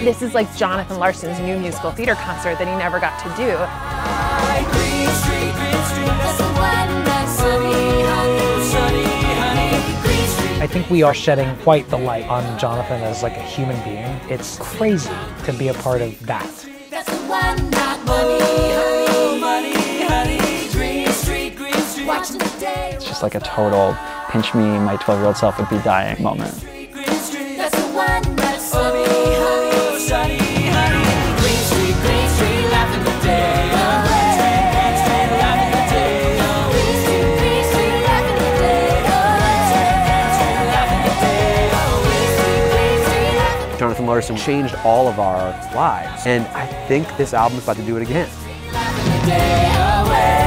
This is like Jonathan Larson's new musical theater concert that he never got to do. I think we are shedding quite the light on Jonathan as like a human being. It's crazy to be a part of that. It's just like a total pinch me, my 12-year-old self would be dying moment. Jonathan Larson changed all of our lives, and I think this album is about to do it again.